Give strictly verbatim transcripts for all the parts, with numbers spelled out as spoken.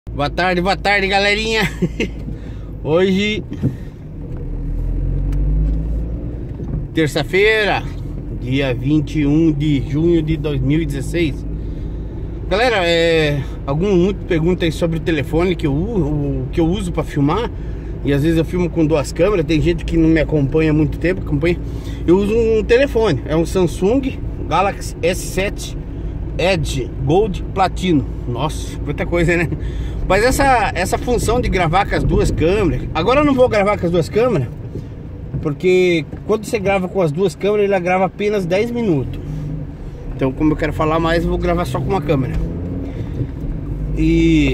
Boa tarde, boa tarde, galerinha. Hoje, terça-feira, dia vinte e um de junho de dois mil e dezesseis. Galera, é, algum muito pergunta aí sobre o telefone que eu, o, que eu uso para filmar. E às vezes eu filmo com duas câmeras. Tem gente que não me acompanha há muito tempo, acompanha. Eu uso um telefone, é um Samsung Galaxy S sete Edge Gold Platino. Nossa, muita coisa, né? Mas essa, essa função de gravar com as duas câmeras, agora eu não vou gravar com as duas câmeras, porque quando você grava com as duas câmeras, ele grava apenas dez minutos. Então, como eu quero falar mais, eu vou gravar só com uma câmera. E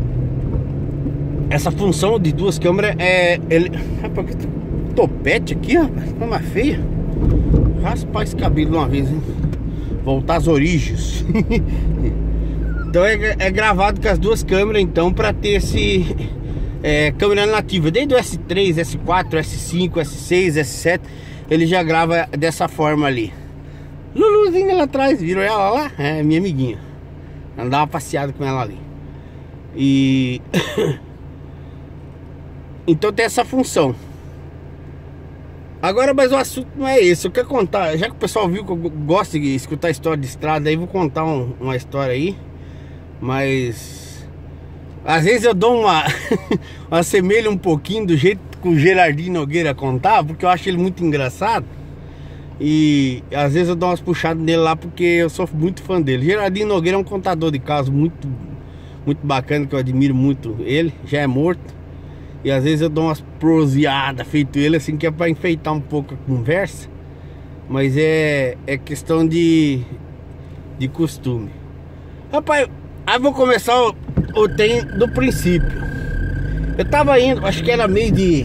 essa função de duas câmeras é... Ele... Rapaz, que topete aqui, rapaz, tá uma feia. Raspar esse cabelo de uma vez, hein? Voltar às origens. Então é, é gravado com as duas câmeras, então, para ter esse é, câmera nativa. Desde o S três, S quatro, S cinco, S seis, S sete, ele já grava dessa forma ali. Luluzinha lá atrás, viram ela lá? É minha amiguinha. Andava passeado com ela ali. E então tem essa função. Agora, mas o assunto não é esse. Eu quero contar, já que o pessoal viu que eu gosto de escutar história de estrada, aí vou contar um, uma história aí. Mas às vezes eu dou uma assemelho um pouquinho do jeito que o Gerardinho Nogueira contava, porque eu acho ele muito engraçado. E às vezes eu dou umas puxadas nele lá, porque eu sou muito fã dele. Gerardinho Nogueira é um contador de casos muito, muito bacana, que eu admiro muito ele. Já é morto. E às vezes eu dou umas proseadas feito ele, assim, que é pra enfeitar um pouco a conversa. Mas é, é questão de, de costume. Rapaz, aí vou começar o, o tem do princípio. Eu tava indo, acho que era meio de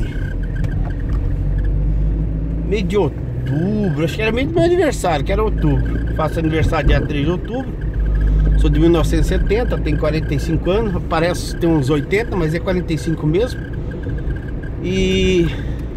Meio de outubro, acho que era meio do meu aniversário, que era outubro. Faço aniversário dia três de outubro. Sou de mil novecentos e setenta, tenho quarenta e cinco anos. Parece ter uns oitenta, mas é quarenta e cinco mesmo. E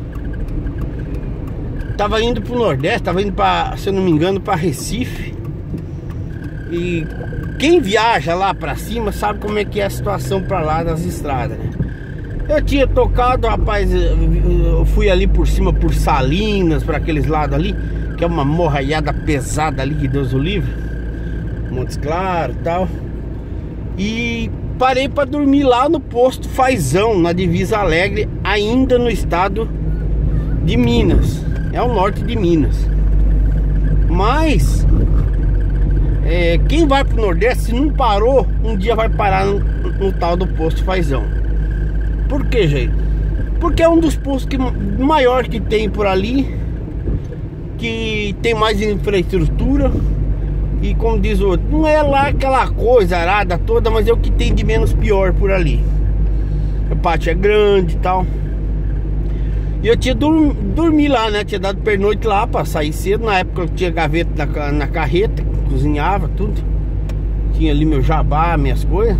tava indo pro Nordeste, tava indo pra, se eu não me engano, pra Recife. E quem viaja lá pra cima sabe como é que é a situação pra lá das estradas, né? Eu tinha tocado, rapaz, eu fui ali por cima, por Salinas, para aqueles lados ali, que é uma morraiada pesada ali, que Deus o livre, Montes Claros e tal. E parei para dormir lá no posto Fazão, na Divisa Alegre, ainda no estado de Minas. É o norte de Minas. Mas é, quem vai pro Nordeste, se não parou, um dia vai parar no, no tal do posto Fazão. Por que, gente? Porque é um dos postos que, maior que tem por ali, que tem mais infraestrutura. E como diz o outro, não é lá aquela coisa arada toda, mas é o que tem de menos pior por ali. O pátio é grande e tal. E eu tinha dur dormido lá, né? Tinha dado pernoite lá pra sair cedo. Na época eu tinha gaveta na, na carreta, cozinhava tudo. Tinha ali meu jabá, minhas coisas.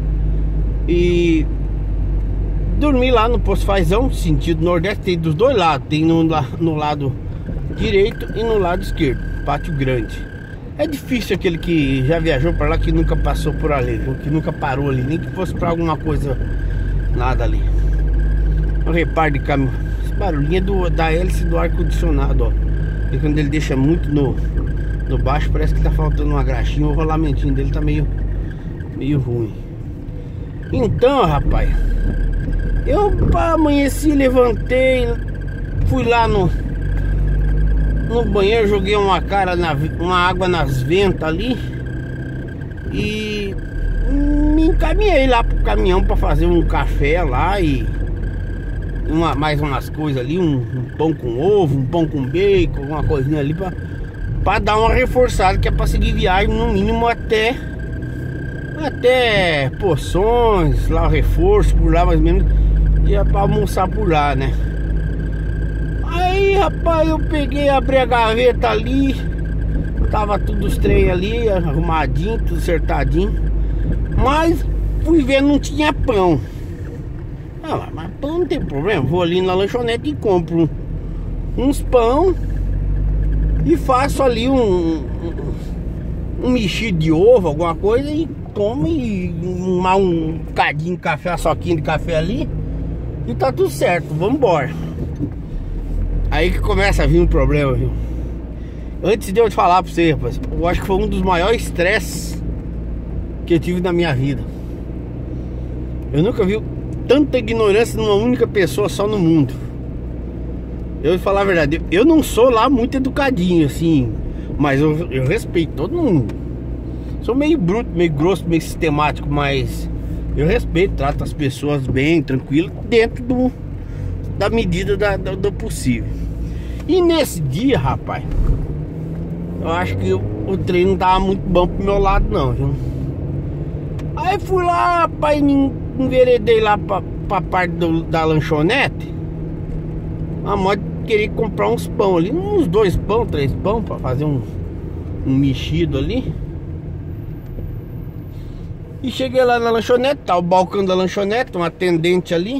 E dormi lá no posto Fazão, sentido Nordeste. Tem dos dois lados, tem no, no lado direito e no lado esquerdo. Pátio grande. É difícil aquele que já viajou para lá, que nunca passou por ali, que nunca parou ali, nem que fosse para alguma coisa, nada ali. Um reparo de caminhão. Esse barulhinho é do, da hélice do ar-condicionado, ó. E quando ele deixa muito no, no baixo, parece que tá faltando uma graxinha. O rolamentinho dele tá meio, meio ruim. Então, rapaz, eu amanheci, levantei, fui lá no no banheiro, joguei uma cara na, uma água nas ventas ali e me encaminhei lá pro caminhão para fazer um café lá e uma, mais umas coisas ali, um, um pão com ovo, um pão com bacon, uma coisinha ali para para dar uma reforçada, que é para seguir viagem no mínimo até até Poções, lá o reforço por lá mais ou menos, e é para almoçar por lá, né? Aí, rapaz, eu peguei, abri a gaveta ali, tava tudo os trem ali, arrumadinho, tudo acertadinho. Mas fui ver, não tinha pão. Ah, mas pão não tem problema, vou ali na lanchonete e compro uns pão e faço ali um, um, um mexido de ovo, alguma coisa, e toma e uma, um cadinho de café, uma soquinha de café ali e tá tudo certo, vamos embora. Aí que começa a vir um problema, viu? Antes de eu te falar pra você, rapaz, eu acho que foi um dos maiores estresses que eu tive na minha vida. Eu nunca vi tanta ignorância numa única pessoa só no mundo. Eu vou falar a verdade, eu não sou lá muito educadinho assim, mas eu, eu respeito todo mundo. Sou meio bruto, meio grosso, meio sistemático, mas eu respeito, trato as pessoas bem, tranquilo, dentro do, da medida da, do, do possível. E nesse dia, rapaz, eu acho que o, o trem não tava muito bom pro meu lado não, viu? Aí fui lá, rapaz, me enveredei lá pra, pra parte do, da lanchonete. A moto queria comprar uns pão ali, uns dois pão, três pão, pra fazer um, um mexido ali. E cheguei lá na lanchonete, tá o balcão da lanchonete, um atendente ali.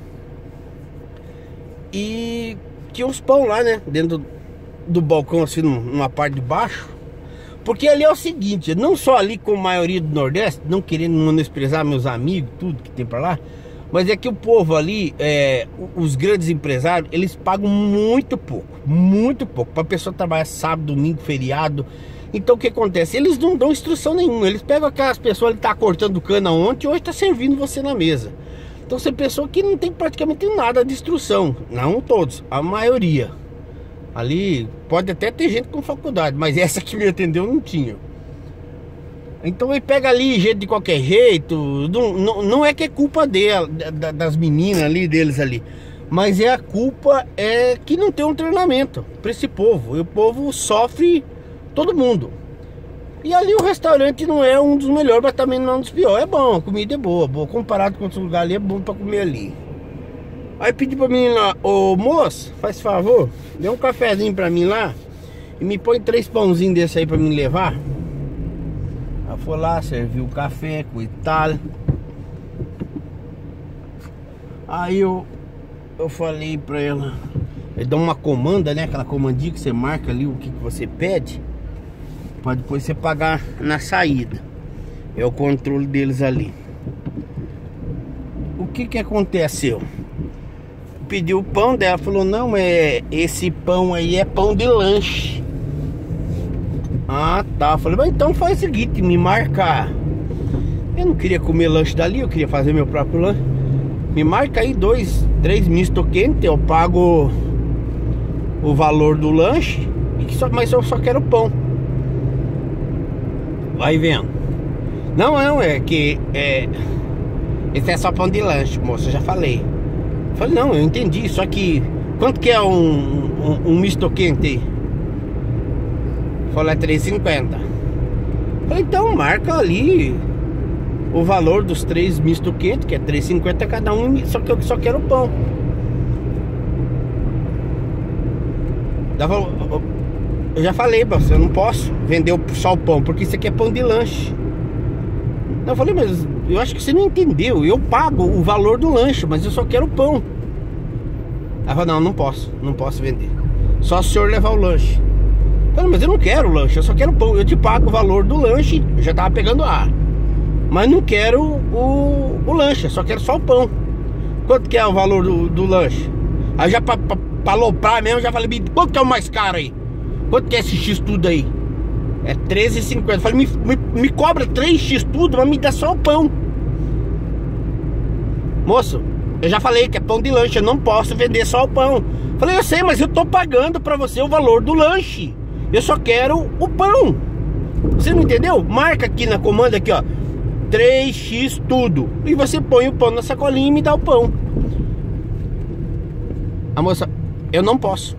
E tinha uns pão lá, né, dentro do, do balcão, assim, numa parte de baixo. Porque ali é o seguinte, não só ali com a maioria do Nordeste, não querendo menosprezar meus amigos, tudo que tem pra lá, mas é que o povo ali, é, os grandes empresários, eles pagam muito pouco, muito pouco, pra pessoa trabalhar sábado, domingo, feriado. Então o que acontece? Eles não dão instrução nenhuma, eles pegam aquelas pessoas que tá cortando cana ontem e hoje tá servindo você na mesa. Então você pessoa que não tem praticamente nada de instrução, não todos, a maioria. Ali pode até ter gente com faculdade, mas essa que me atendeu não tinha. Então ele pega ali jeito de qualquer jeito. Não, não, não é que é culpa dela, da, das meninas ali, deles ali, mas é a culpa é que não tem um treinamento para esse povo. E o povo sofre, todo mundo. E ali o restaurante não é um dos melhores, mas também não é um dos piores. É bom, a comida é boa, boa. Comparado com outros lugares ali, é bom para comer ali. Aí pedi pra menina, ô moço, faz favor, dê um cafezinho pra mim lá e me põe três pãozinhos desse aí pra mim levar. Ela foi lá, serviu o café com Itália. Aí eu, eu falei pra ela, ele dá uma comanda, né, aquela comandinha que você marca ali o que, que você pede, pra depois você pagar na saída. É o controle deles ali. O que que aconteceu? Pediu o pão dela, falou, não, é esse pão aí é pão de lanche. Ah, tá. Eu falei, mas então faz o seguinte, me marca. Eu não queria comer lanche dali, eu queria fazer meu próprio lanche. Me marca aí dois, três misto quente, eu pago o valor do lanche, mas eu só quero pão. Vai vendo. Não, não, é que é, esse é só pão de lanche, moça, eu já falei. Falei, não, eu entendi, só que quanto que é um, um, um misto quente aí? Falei, é três e cinquenta. Falei, então marca ali o valor dos três misto quente, que é três e cinquenta cada um, só que eu só quero pão. Eu já falei pra você, eu não posso vender só o pão, porque isso aqui é pão de lanche. Eu falei, mas eu acho que você não entendeu. Eu pago o valor do lanche, mas eu só quero pão. Ela falou, não, não posso, não posso vender. Só se o senhor levar o lanche. Eu falei, mas eu não quero o lanche, eu só quero pão. Eu te pago o valor do lanche, eu já tava pegando ar, mas não quero o, o lanche, eu só quero só o pão. Quanto que é o valor do, do lanche? Aí já pra, pra, pra aloprar mesmo, já falei, quanto que é o mais caro aí? Quanto que é esse X tudo aí? É treze e cinquenta. Falei, me, me, me cobra três X tudo, mas me dá só o pão. Moço, eu já falei que é pão de lanche, eu não posso vender só o pão. Falei, eu sei, mas eu tô pagando pra você o valor do lanche. Eu só quero o pão. Você não entendeu? Marca aqui na comanda aqui, ó, três X tudo. E você põe o pão na sacolinha e me dá o pão. A moça, eu não posso.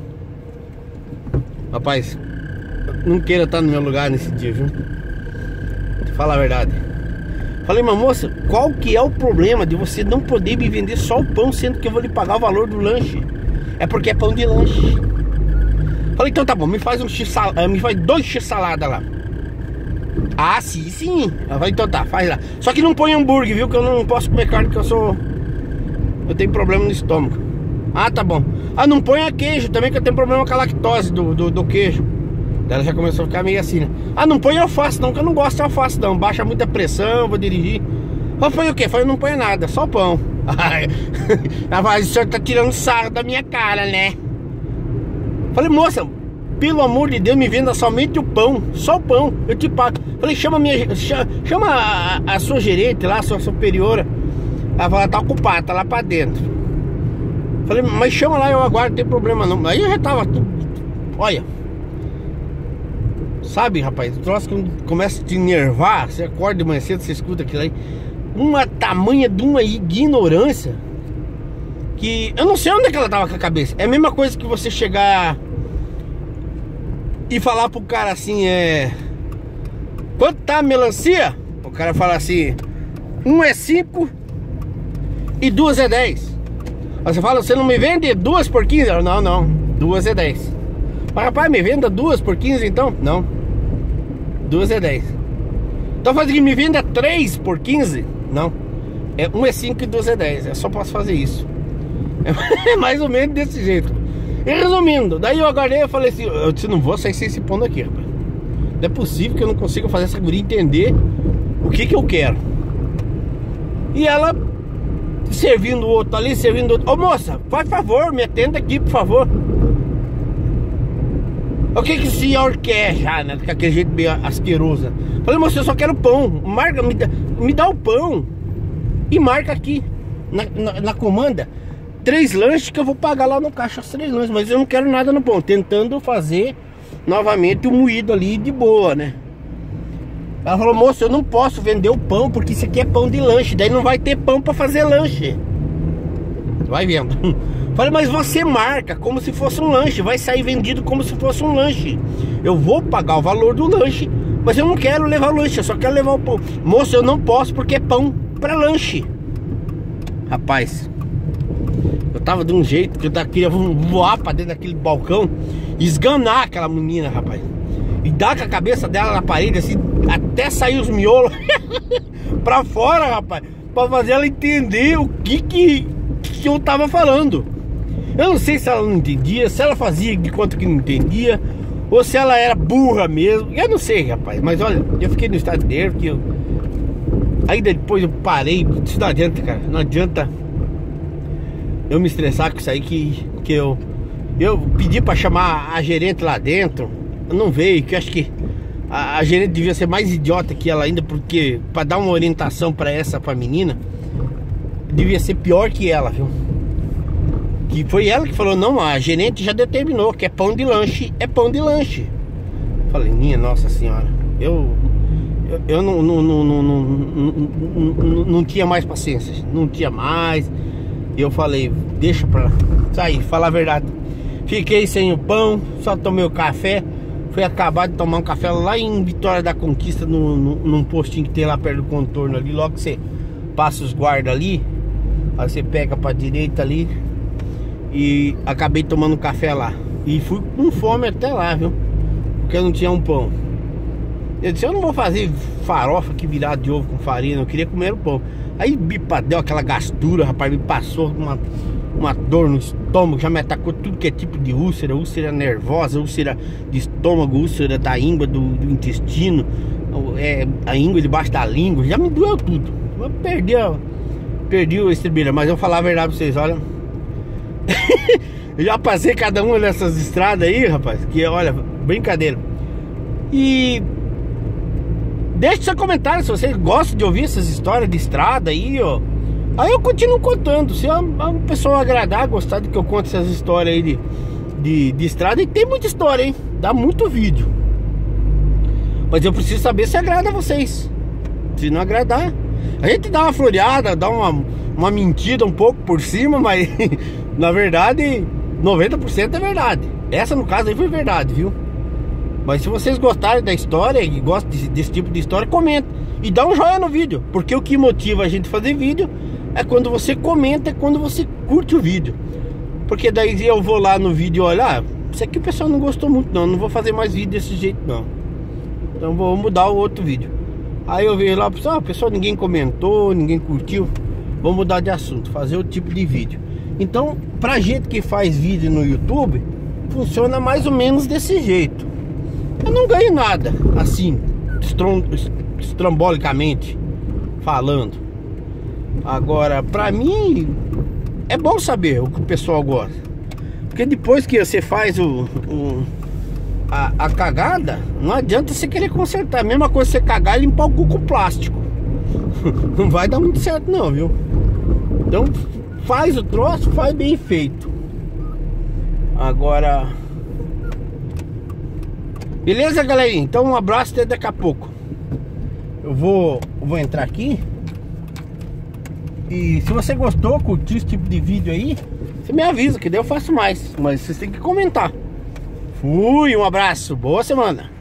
Rapaz, não queira estar no meu lugar nesse dia, viu? Fala a verdade. Falei, mas moça, qual que é o problema de você não poder me vender só o pão, sendo que eu vou lhe pagar o valor do lanche? É porque é pão de lanche. Falei, então tá bom, me faz um X salada, me faz dois X salada lá. Ah, sim, sim. Eu falei, então tá, faz lá. Só que não põe hambúrguer, viu? Que eu não posso comer carne, porque eu sou... eu tenho problema no estômago. Ah, tá bom. Ah, não ponha queijo também, que eu tenho problema com a lactose do, do, do queijo. Daí ela já começou a ficar meio assim, né? Ah, não põe alface não, que eu não gosto de alface não. Baixa muita pressão, vou dirigir. Eu falei, o quê? Eu falei, não põe nada, só pão. Ela falou, o senhor tá tirando sarro da minha cara, né? Falei, moça, pelo amor de Deus, me venda somente o pão. Só o pão, eu te pago. Falei, chama, minha, chama, chama a, a sua gerente lá, a sua superiora. Ela falou, tá ocupada, tá lá pra dentro. Falei, mas chama lá, eu aguardo, não tem problema não. Aí eu já tava tudo, olha. Sabe, rapaz, o troço que começa a te enervar. Você acorda de manhã cedo, você escuta aquilo aí. Uma tamanha de uma ignorância que eu não sei onde é que ela tava com a cabeça. É a mesma coisa que você chegar e falar pro cara assim, é... quanto tá a melancia? O cara fala assim, um é cinco e duas é dez. Aí você fala, você não me vende duas por quinze? Não, não, duas é dez. Mas rapaz, me venda duas por quinze então? Não, duas é dez. Então faz que me venda três por quinze? Não, é um é cinco e duas é dez. Eu só posso fazer isso. É mais ou menos desse jeito. E resumindo, daí eu aguardei, eu falei assim, eu disse, não vou sair sem esse pão daqui, rapaz. Não é possível que eu não consiga fazer essa guria entender o que que eu quero. E ela servindo o outro ali, servindo o outro. Ô moça, faz favor, me atenda aqui, por favor. O que que o senhor quer já, né? Com aquele jeito meio asqueroso. Falei, moça, eu só quero pão. Marca, me dá, me dá o pão. E marca aqui na, na, na comanda três lanches que eu vou pagar lá no caixa, os três lanches. Mas eu não quero nada no pão. Tentando fazer novamente o moído ali de boa, né? Ela falou, moço, eu não posso vender o pão porque isso aqui é pão de lanche. Daí não vai ter pão pra fazer lanche. Vai vendo. Falei, mas você marca como se fosse um lanche. Vai sair vendido como se fosse um lanche. Eu vou pagar o valor do lanche, mas eu não quero levar o lanche, eu só quero levar o pão. Moço, eu não posso porque é pão pra lanche. Rapaz, eu tava de um jeito que eu queria voar pra dentro daquele balcão, esganar aquela menina, rapaz, e dar com a cabeça dela na parede assim, até sair os miolos pra fora, rapaz, pra fazer ela entender o que que, que eu tava falando. Eu não sei se ela não entendia, se ela fazia de conta que não entendia, ou se ela era burra mesmo. Eu não sei, rapaz, mas olha, eu fiquei no estado de nervo que eu... Aí depois eu parei. Isso não adianta, cara, não adianta eu me estressar com isso aí, que, que eu Eu pedi pra chamar a gerente lá dentro, não veio, que eu acho que a, a gerente devia ser mais idiota que ela ainda, porque pra dar uma orientação pra essa, pra menina, devia ser pior que ela, viu? Que foi ela que falou, não, a gerente já determinou que é pão de lanche, é pão de lanche. Falei, minha nossa senhora, eu eu, eu não, não, não, não, não, não, não, não tinha mais paciência, não tinha mais. E eu falei, deixa pra sair, falar a verdade. Fiquei sem o pão, só tomei o café. Fui acabar de tomar um café lá em Vitória da Conquista, no, no, num postinho que tem lá perto do contorno ali. Logo que você passa os guardas ali, aí você pega pra direita ali. E acabei tomando um café lá. E fui com fome até lá, viu? Porque eu não tinha um pão. Eu disse, eu não vou fazer farofa que virada de ovo com farinha, eu queria comer o pão. Aí me deu aquela gastura, rapaz, me passou uma, uma dor no estômago, já me atacou tudo que é tipo de úlcera, úlcera nervosa, úlcera de estômago, úlcera da íngua, do, do intestino, é, a íngua debaixo da língua, já me doeu tudo. Eu perdi, perdi o estribeira, mas eu vou falar a verdade pra vocês, olha. Eu já passei cada uma dessas estradas aí, rapaz, que olha, brincadeira. E deixe seu comentário se você gosta de ouvir essas histórias de estrada aí, ó. Aí eu continuo contando. Se a pessoa agradar, gostar de que eu conte essas histórias aí de, de, de estrada. E tem muita história, hein? Dá muito vídeo. Mas eu preciso saber se agrada a vocês. Se não agradar, a gente dá uma floreada, dá uma, uma mentira um pouco por cima, mas na verdade noventa por cento é verdade. Essa no caso aí foi verdade, viu? Mas se vocês gostarem da história e gostam desse, desse tipo de história, comenta e dá um joinha no vídeo, porque o que motiva a gente a fazer vídeo é quando você comenta, é quando você curte o vídeo. Porque daí eu vou lá no vídeo e olha, ah, isso aqui o pessoal não gostou muito não, não vou fazer mais vídeo desse jeito não. Então vou mudar o outro vídeo. Aí eu vejo lá, ah, pessoal, ninguém comentou, ninguém curtiu, vou mudar de assunto, fazer outro tipo de vídeo. Então, pra gente que faz vídeo no YouTube, funciona mais ou menos desse jeito. eu não ganho nada, assim, estrom estrambolicamente falando. Agora, pra mim, é bom saber o que o pessoal gosta. Porque depois que você faz o, o a, a cagada, não adianta você querer consertar. A mesma coisa você cagar e limpar o cu com plástico. Não vai dar muito certo não, viu? Então faz o troço, faz bem feito. Agora, beleza, galerinha? Então um abraço, até daqui a pouco. Eu vou, vou entrar aqui. E se você gostou, curtiu esse tipo de vídeo aí, você me avisa, que daí eu faço mais. Mas vocês têm que comentar. Fui, um abraço, boa semana.